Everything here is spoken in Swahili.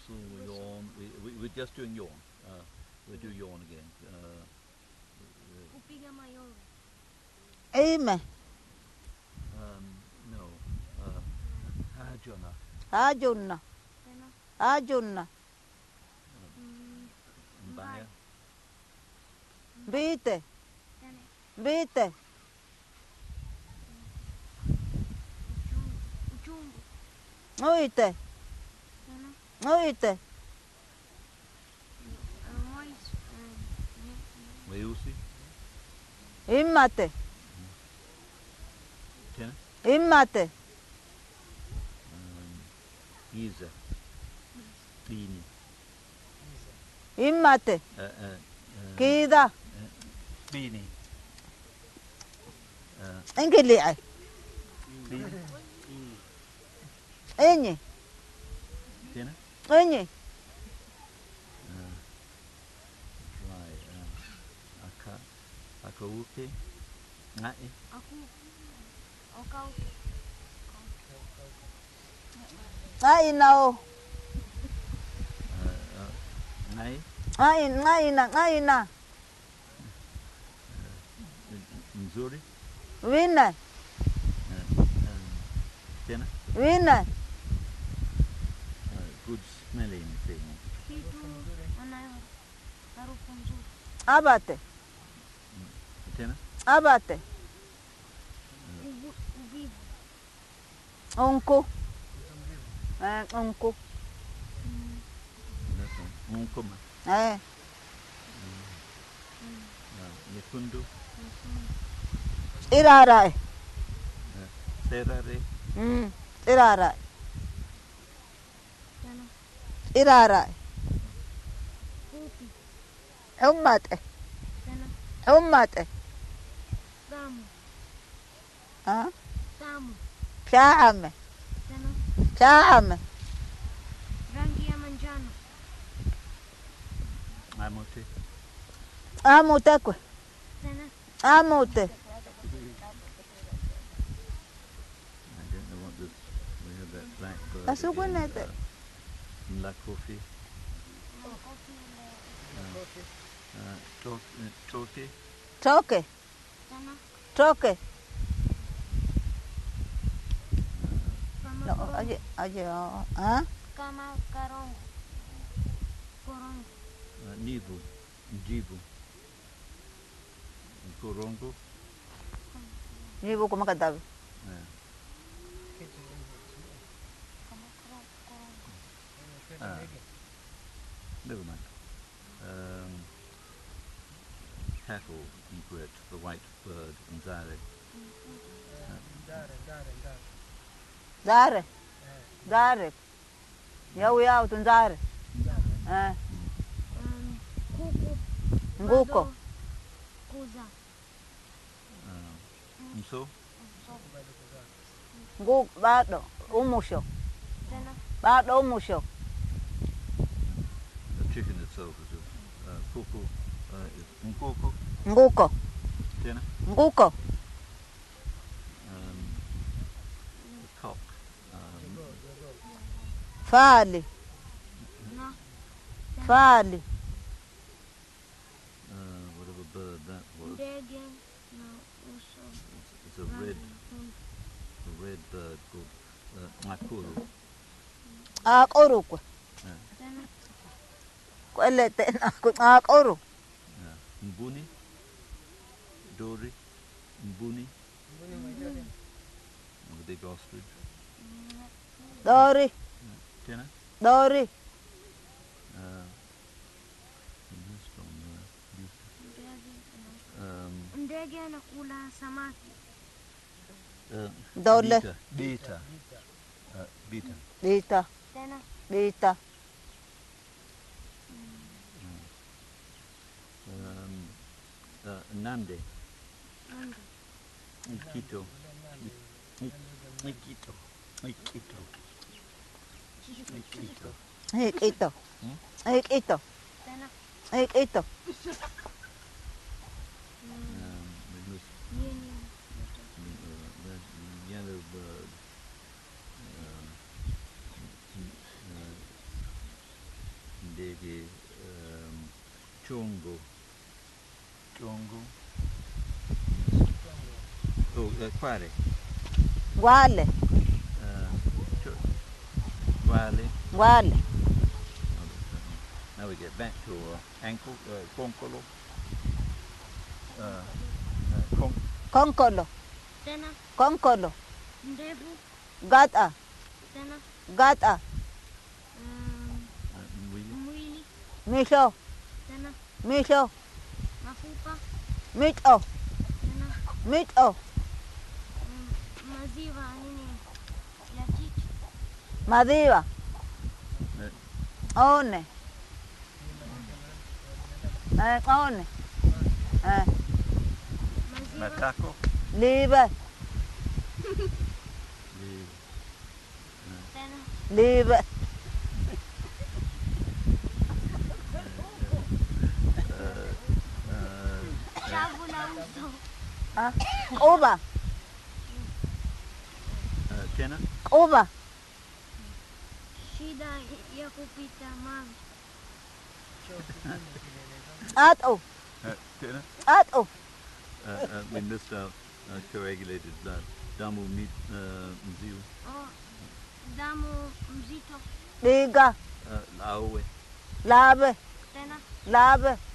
Whistle, yawn. We're just doing yawn. We'll do yawn again. Kupiga mayowe. Ime. No. Hajona. Hajunna. Tena. Hajunna. Mbaya. Bite. Tena. Bite. Uchungu. Uite. Tena. Uite. Mois. Weusi. Immate. Tena. Immate. Giza. Bini. Immate. Kida. Bini. Ingili'e. Bini. Enyi. Tena. Enyi. Right. Akauke. Ngai. Aku. Okau. Ngaina o. Ngai. Ngaina. Nzuri. Wine. Tena. Wine. Good smelling thing. Kitu anayo harufu nzuri. Abate. Tena. Abate. Uvivu. Unku. Unku. Munkuma. Nyekundu. Irarae. Serare. Irarae. Tena. Irarae. Fupi. Ummate. Tena. Ummate. Tamu. Ha? Tamu. Shaame. Tena. Shaame. Rangi ya manjano. Amote. Amute kwe. Tena. Amute. I don't know what this. We have that black bird. Asugunete. Again, La coffee. Toke. Toke. Tena. Toke. Kama No, korongo. aje. Ha? Kama karongo. Korongo. Nivu. Njivu. Korongo. Nibu kumakadabi. Kama korongo. Never mind. Cattle, egret, the white bird, nzare. Zare. Zare. Yau tunzare. Kuku. Nguko. Bado kuza. Nso. Bado. Umusho. Tena. Bado umusho. The chicken itself is a kuku. Is nkoko. Nguko. Tena. Nguko. The cock. Fali. Na. Fali. Whatever bird that was. Ndege na uso. It's a red bird called makuru. Aqoru kwe. Tena. Kwelete na aqoru. Mbuni. Dory. Mbuni. The big ostrich. Dori. Tena. Dori. Ndege anakula samaki. Dole. Beta. Beta. Dita. Tena. Dita. Nande. Nande. Nikito. Nikito. Nikito. Nikito. Hikito. Hikito. Tena. Hikito. Yeni. Yellow bird. ndege chungu. Chungu. Oh, quale? Ngwale. Quale. Ngwale. Now we get back to ankle, konkolo. Konkolo. Tena Konkolo. ndevu. Gata. Tena Gata. mwili. Misho. Tena Misho. mafupa. Mito. Tena Mito. maziwa nini ya chichi. Maziwa. One. One. Maziwa. Matako. Liver. Tena Liver. shavu la uso. Uba. Tena. Uba. Shida ya kupita maji. Ato. Tena. Ato. We missed out coagulated blood. Damu mziu. Oh, damu mzito. Diga. Laue. Labe. Tena Labe.